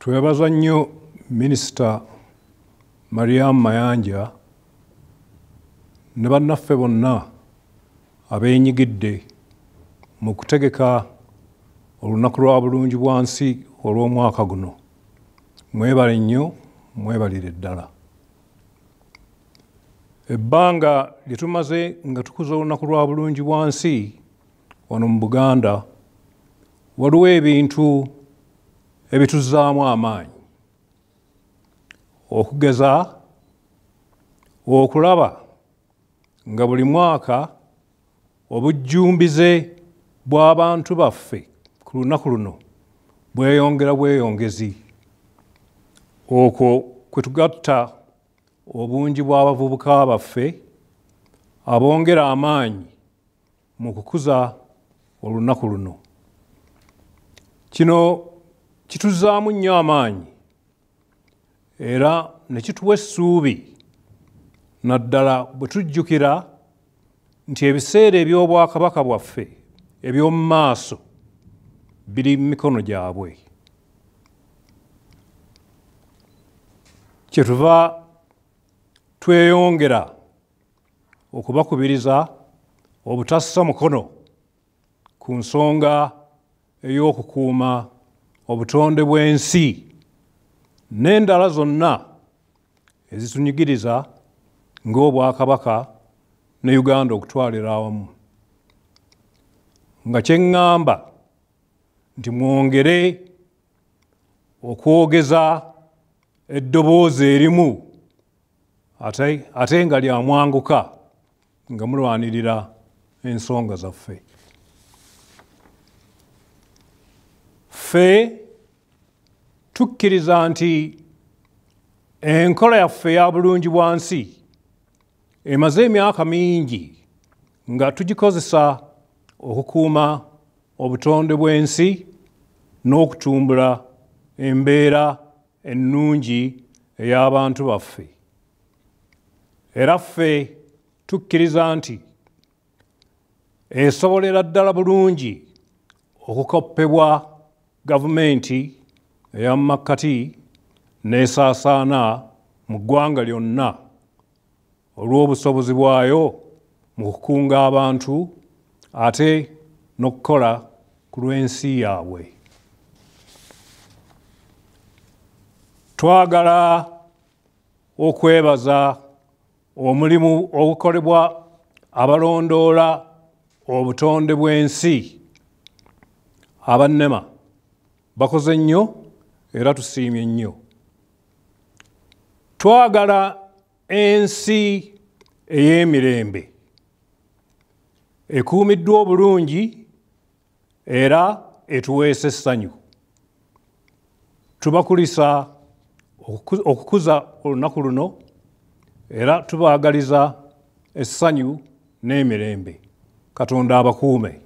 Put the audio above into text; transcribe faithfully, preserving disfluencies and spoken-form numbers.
Twebaza nnyo Minisita Mariam Mayanja ne bannaffe bonna abeenyigidde mu kutegeka olunaku lwa bulungi bwansi olw'omwaka guno. Mwebale nnyo, mwebalire ddala. Ebbanga lye tumaze nga tukuza olunaku lwa bulungi bwansi wano mu Buganda, waliwo ebintu ebituzzaamu amaanyi. Okugeza okulaba nga buli mwaka obujjumbize bw'abantu baffe ku lunaku luno bweyongera bweyongezi. Okwo kwe tugatta obungi bw'abavubuka baffe abongera amaanyi mu kukuza olunaku luno. Kino kituzzaamu nnyo amaanyi era ne kituwa essuubi naddala bwe tujjukira nti ebiseera eby'obwakabaka bwaffe eby'omu maaso biri mu mikono gyabwe. Kyetuva tweyongera okubakubiriza obutassa mukono ku nsonga ey'okukuuma obutonde bw'ensi n'endala zonna ezitunyigiriza ng'obwakabaka ne Uganda okutwalira awamu. Nga kye ŋŋamba nti mwongere okwogeza eddoboozi erimu ate, ate nga lya mwanguka nga mulwanirira ensonga zaffe. Ffe tukkiriza nti enkola yaffe ya bulungi bwansi emaze emyaka mingi nga tugikozesa okukuuma obutonde bw'ensi n'okutumbula embeera ennungi ey'abantu baffe. Era ffe tukkiriza nti esobolera ddala bulungi okukoppebwa gavumenti eya makkati n'esaasaana mu ggwanga lyonna olw'obusobozi bwayo mu kukunga abantu ate n'okukola ku lw'ensi yaabwe. Twagala okwebaza omulimu ogukolebwa abalondoola obutonde bw'ensi. Abannema bakoze nnyo era tusiimye nnyo. Twagala ensi ey'emirembe ekuumiddwa obulungi era etuweesa essanyu. Tubakulisa okukuza olunaku luno era tubaagaliza essanyu n'emirembe. Katonda abakuume.